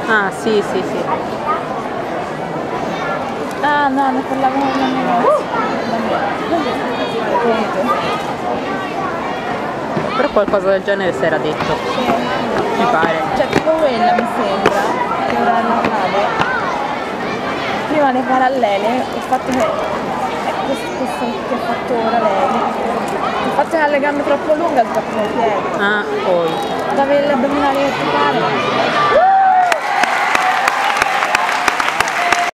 Ah, sì, sì, sì. Ah no, ne parlavamo con la mia ragazza. Però qualcosa del genere si era detto, mi pare. Cioè tipo quella mi sembra, che ora la cade. Prima le parallele, il fatto che è questo che ha fatto ora lei, il fatto che ha le gambe troppo lunghe ha sbattuto i piedi. Ah, poi. Dove gli addominali che ti pare.